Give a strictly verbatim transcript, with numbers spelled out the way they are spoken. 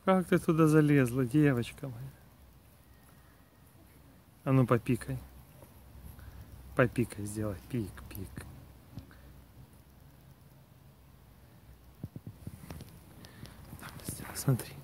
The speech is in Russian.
Как ты туда залезла, девочка моя? А ну попикай. Попикай сделай. Пик, пик. Там, смотри.